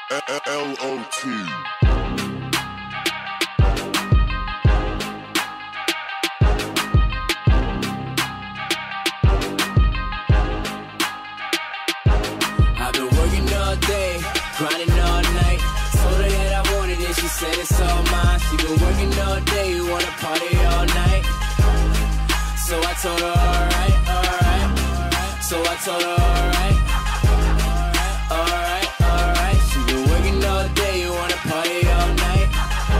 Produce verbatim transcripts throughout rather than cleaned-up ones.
L O T. I've been working all day, grinding all night. Told her that I wanted it, she said it's all mine. She been working all day, you wanna party all night. So I told her alright, alright. So I told her alright, alright, alright. She been working all day, you wanna party all night.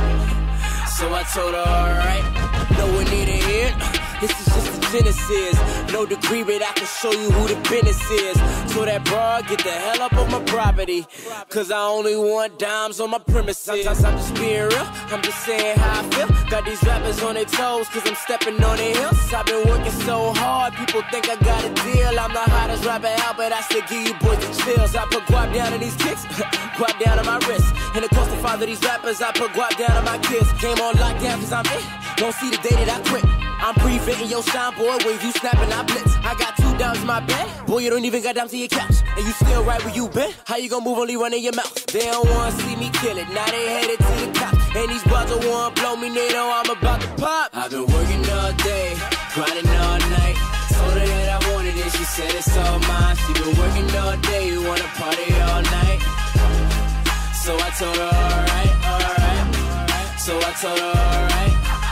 So I told her alright. No one need to hear. This is just the genesis. No degree, but I can show you who the business is. So that broad, get the hell up on my property. Cause I only want dimes on my premises. Sometimes I'm just being real, I'm just saying how I feel. Got these rappers on their toes, cause I'm stepping on their heels. I've been working so hard, people think I got a deal. I'm the hottest rapper out, but I still give you boys the chills. I put guap down on these kicks, guap down on my wrist. And it cost to father these rappers, I put guap down on my kids. Came on lockdown cause I'm it, don't see the day that I quit. I'm pre-fitting your shine, boy, when you snapping, I blitz. I got two dimes in my bed, boy, you don't even got down to your couch. And you still right where you been? How you gonna move only running your mouth? They don't wanna see me kill it, now they headed to the cops. And these broads don't wanna blow me, they know I'm about to pop. I've been working all day, grinding all night. Told her that I wanted it, she said it's all mine. She been working all day, you wanna party all night. So I told her alright, alright. So I told her alright,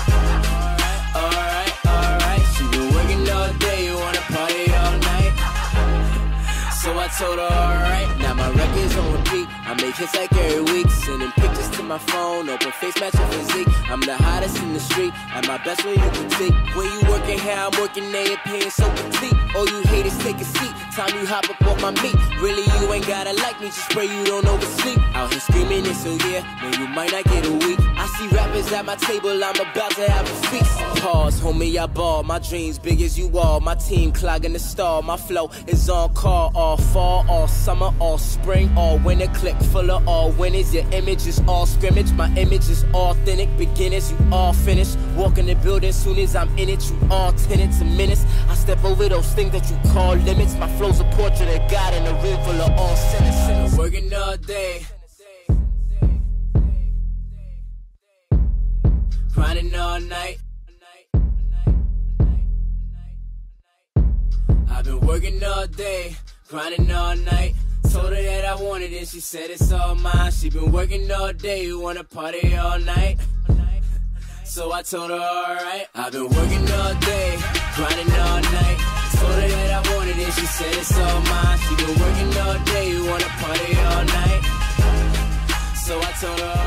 alright, alright. She been working all day, you wanna party all night. So I told her alright. Now my record's on repeat, I make hits like every week. Sending pictures to my phone, open face matching physique. I'm the hottest in the street, at my best when you critique. When you working here, I'm working there, your pain so petite. All you haters take a seat, time you hop up on my meat. Really you ain't gotta like me, just pray you don't oversleep. Out here screaming this, so yeah, man you might not get a week. I see rappers at my table, I'm about to have a feast. Pause, homie, I ball, my dreams big as you all. My team clogging the stall, my flow is on call. All fall, all summer, all spring, all winter. Click full of all winners, your image is all scrimmage. My image is authentic, beginners, you all finished. Walk in the building, soon as I'm in it, you all tenants and minutes. I step over those things that you call limits. My flow's a portrait of God in a room full of all sinners. I'm working all day, grinding all night. I've been working all day, grinding all night. Told her that I wanted it, she said it's all mine. She been working all day, you wanna party all night. So I told her alright. I've been working all day, grinding all night. Told her that I wanted it, she said it's all mine. She been working all day, you wanna party all night. So I told her